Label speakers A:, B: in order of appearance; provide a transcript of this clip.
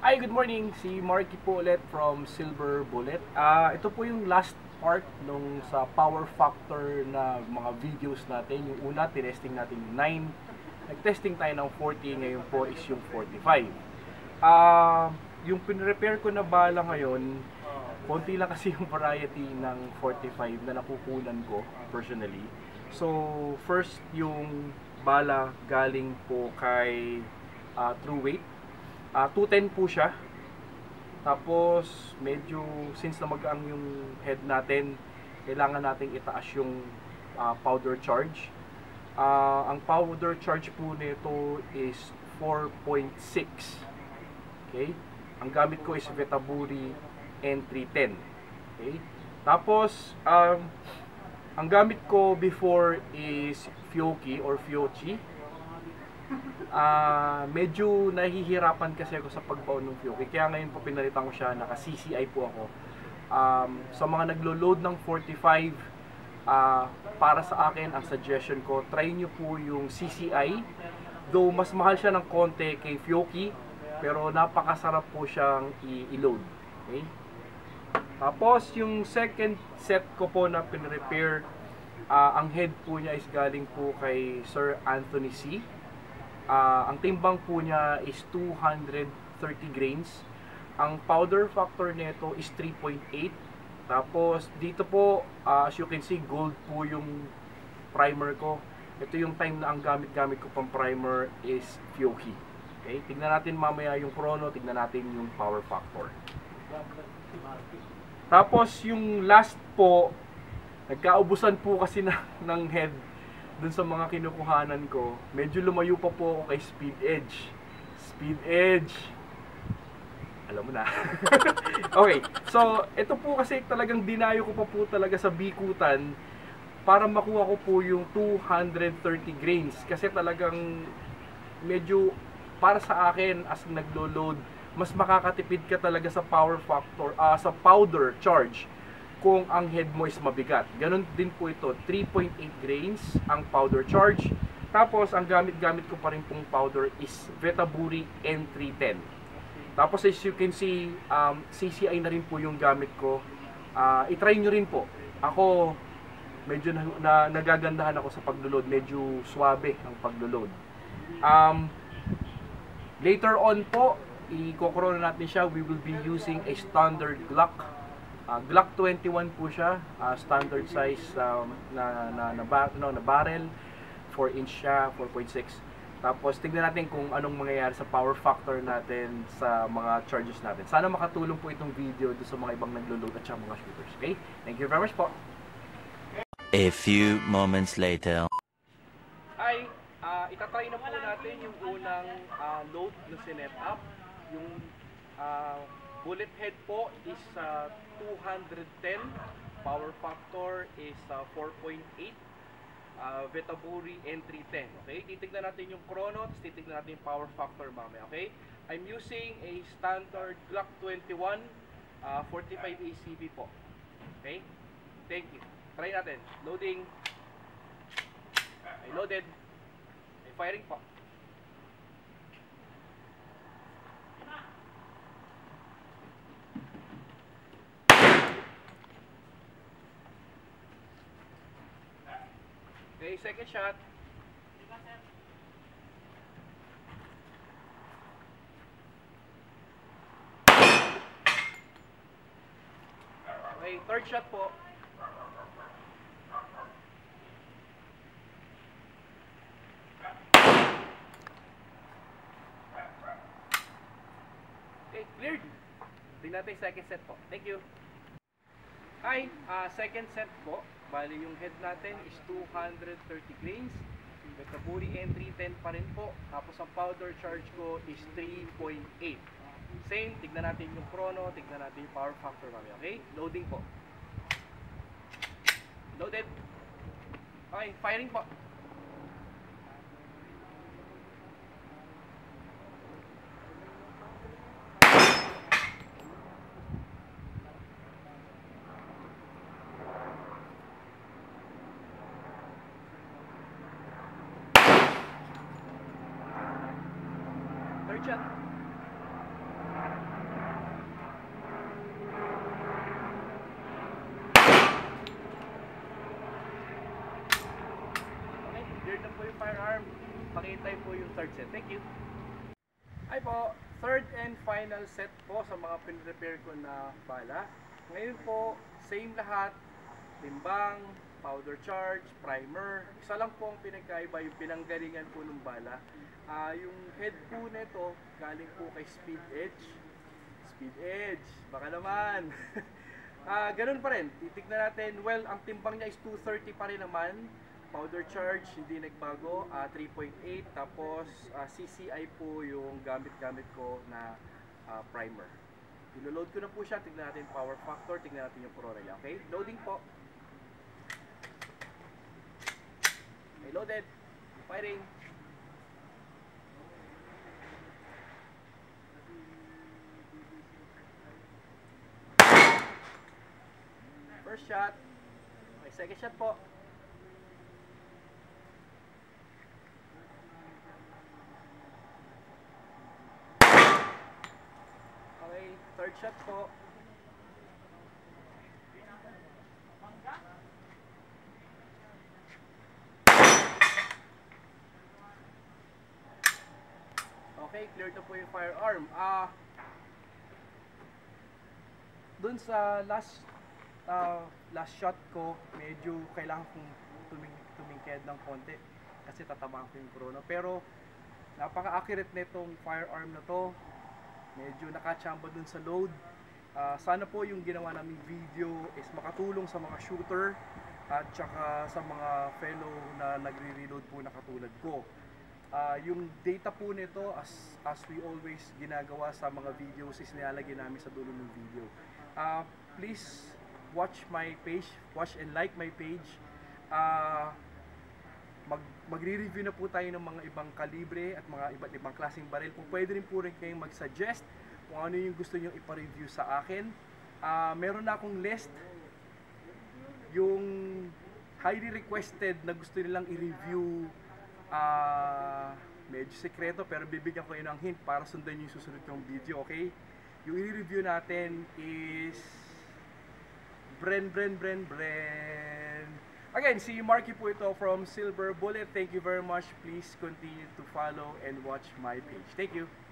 A: Hi, good morning. Si Marky po ulit from Silver Bullet. Ito po yung last part nung sa power factor na mga videos natin. Yung una, tinesting natin yung 9. Nag-testing tayo ng 40, ngayon po is yung 45. Yung pin-repair ko na bala ngayon, konti lang kasi yung variety ng 45 na nakukunan ko personally. So, first yung bala galing po kay True Weight. 210 po siya. Tapos medyo since na magaang yung head natin, kailangan nating itaas yung powder charge. Ang powder charge po nito is 4.6. Okay? Ang gamit ko is Vetaburi N310. Okay? Tapos ang gamit ko before is Fioki or Fiochi. Medyo nahihirapan kasi ako sa pagbaon ng Fioki. Kaya ngayon po pinalitan ko siya, naka CCI po ako. Sa mga naglo-load ng 45, para sa akin, ang suggestion ko, try nyo po yung CCI. Though mas mahal siya ng konti kay Fioki, pero napakasarap po siyang i-load. Okay? Tapos yung second set ko po na pin-repair, ang head po niya is galing po kay Sir Anthony C. Ang timbang po niya is 230 grains. Ang powder factor nito is 3.8. Tapos dito po, as you can see, gold po yung primer ko. Ito yung time na ang gamit-gamit ko pang primer is Fioki. Okay? Tignan natin mamaya yung chrono, tignan natin yung power factor. Tapos yung last po, nagkaubusan po kasi ng head dun sa mga kinukuhanan ko. Medyo lumayo pa po ako kay Speed Edge. Speed Edge. Alam mo na. Okay, so ito po kasi talagang dinayo ko pa po talaga sa bikutan para makuha ko po yung 230 grains. Kasi talagang medyo para sa akin as naglo-load, mas makakatipid ka talaga sa power factor, sa powder charge kung ang head mo is mabigat. Ganon din po ito, 3.8 grains ang powder charge. Tapos ang gamit-gamit ko pa rin pong powder is Vetaburi N310. Tapos as you can see, CCI na rin po yung gamit ko. I-try nyo rin po. Ako, medyo nagagandahan ako sa paglo-load. Medyo swabe ang paglo-load. Later on po, i-kokrono natin siya. We will be using a standard Glock. Glock 21 po siya, standard size na barrel, 4 inch siya, 4.6. Tapos tingnan natin kung anong mangyayari sa power factor natin sa mga charges natin. Sana makatulong po itong video do sa mga ibang naglo-load at mga shooters. Okay? Thank you very much po.
B: A few moments later.
A: Ay, itatry na po natin yung unang load na sinet up. Yung bullet head po is 210, power factor is 4.8, Vetaburi N310. Okay, titignan natin yung chrono, titignan natin yung power factor mamaya. Okay, I'm using a standard Glock 21 45 ACV po. Okay, thank you. Try natin. Loading. I loaded. I firing po. Okay, second shot. Okay, third shot po. Okay, cleared. Tingnan natin yung second set po. Thank you. Hi, second set po. Bali yung head natin is 230 grains. Vetaburi N310 pa rin po. Tapos ang powder charge ko is 3.8. Same, tignan natin yung chrono, tignan natin yung power factor mamaya. Okay? Loading po. Loaded. Okay, firing po. Third shot. firearm, pakitay po yung third set. Thank you. Ay po, third and final set po sa mga pin-repair ko na bala. Ngayon po, same lahat, timbang, powder charge, primer. Isa lang po ang pinagkaiba, yung pinanggalingan po ng bala. Yung head po nito, galing po kay Speed Edge. Speed Edge, baka naman. Ganun pa rin, titignan natin. Well, ang timbang niya is 230 pa rin naman. Powder charge, hindi nagbago, 3.8. Tapos, CCI po yung gamit-gamit ko na primer. Ilo-load ko na po siya, tignan natin power factor, tignan natin yung pro relay. Okay, loading po. Okay, loaded. Firing. First shot. Okay, second shot po. Okay, third shot po. Okay, clear na po yung firearm. Dun sa last shot ko, medyo kailangan kong tumingked ng konti kasi tatabang ko yung chrono. Pero napaka-accurate nitong firearm na to. Medyo nakachamba dun sa load. Sana po yung ginawa naming video is makatulong sa mga shooter at saka sa mga fellow na nagre-reload po na katulad ko. Yung data po nito, as we always ginagawa sa mga videos, is nilalagay namin sa dulo ng video. Please watch my page, watch and like my page. Magre-review na po tayo ng mga ibang kalibre at mga iba't ibang klaseng baril. Kung pwede rin po rin kayong mag-suggest kung ano yung gusto nyo ipa-review sa akin. Meron na akong list, yung highly requested na gusto nilang i-review. Medyo sekreto pero bibigyan ko yun ng hint para sundan yung susunod kong video, okay? Yung i-review natin is Bren. Again, si Marky po ito from Silver Bullet. Thank you very much. Please continue to follow and watch my page. Thank you.